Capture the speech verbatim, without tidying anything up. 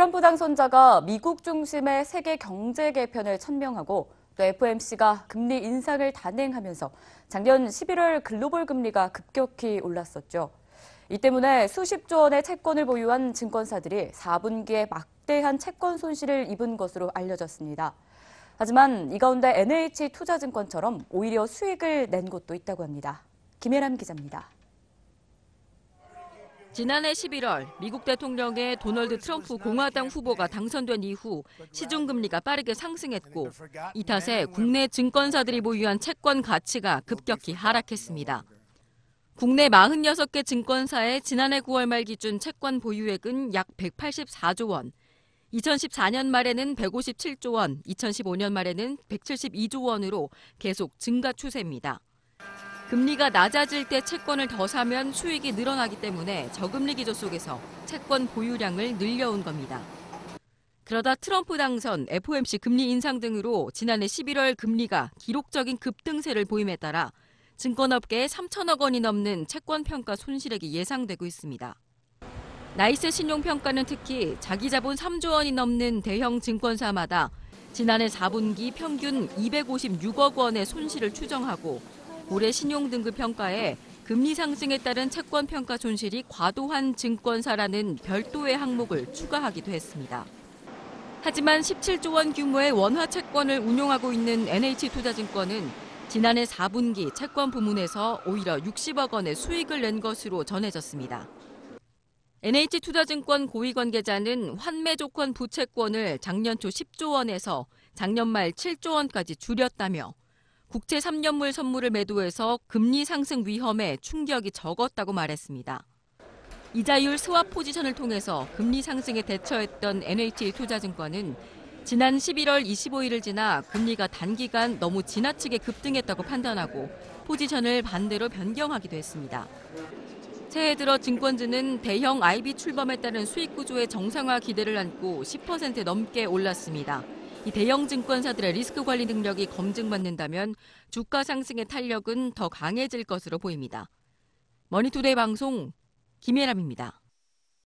트럼프 당선자가 미국 중심의 세계 경제 개편을 천명하고 또 에프오엠씨가 금리 인상을 단행하면서 작년 십일월 글로벌 금리가 급격히 올랐었죠. 이 때문에 수십조 원의 채권을 보유한 증권사들이 사 분기에 막대한 채권 손실을 입은 것으로 알려졌습니다. 하지만 이 가운데 엔에이치투자증권처럼 오히려 수익을 낸 곳도 있다고 합니다. 김혜람 기자입니다. 지난해 십일월 미국 대통령의 도널드 트럼프 공화당 후보가 당선된 이후 시중금리가 빠르게 상승했고 이 탓에 국내 증권사들이 보유한 채권 가치가 급격히 하락했습니다. 국내 사십육 개 증권사의 지난해 구월 말 기준 채권 보유액은 약 백팔십사조 원, 이천십사 년 말에는 백오십칠조 원, 이천십오 년 말에는 백칠십이조 원으로 계속 증가 추세입니다. 금리가 낮아질 때 채권을 더 사면 수익이 늘어나기 때문에 저금리 기조 속에서 채권 보유량을 늘려온 겁니다. 그러다 트럼프 당선, 에프오엠씨 금리 인상 등으로 지난해 십일월 금리가 기록적인 급등세를 보임에 따라 증권업계에 삼천억 원이 넘는 채권 평가 손실액이 예상되고 있습니다. 나이스 신용평가는 특히 자기 자본 삼조 원이 넘는 대형 증권사마다 지난해 사 분기 평균 이백오십육억 원의 손실을 추정하고 올해 신용등급 평가에 금리 상승에 따른 채권 평가 손실이 과도한 증권사라는 별도의 항목을 추가하기도 했습니다. 하지만 십칠조 원 규모의 원화 채권을 운용하고 있는 엔에이치투자증권은 지난해 사 분기 채권 부문에서 오히려 육십억 원의 수익을 낸 것으로 전해졌습니다. 엔에이치투자증권 고위 관계자는 환매 조건 부채권을 작년 초 십조 원에서 작년 말 칠조 원까지 줄였다며 국채 삼 년물 선물을 매도해서 금리 상승 위험에 충격이 적었다고 말했습니다. 이자율 스왑 포지션을 통해서 금리 상승에 대처했던 엔에이치투자증권은 지난 십일월 이십오일을 지나 금리가 단기간 너무 지나치게 급등했다고 판단하고 포지션을 반대로 변경하기도 했습니다. 새해 들어 증권주는 대형 아이비 출범에 따른 수익 구조의 정상화 기대를 안고 십 퍼센트 넘게 올랐습니다. 이 대형 증권사들의 리스크 관리 능력이 검증받는다면 주가 상승의 탄력은 더 강해질 것으로 보입니다. 머니투데이 방송 김혜람입니다.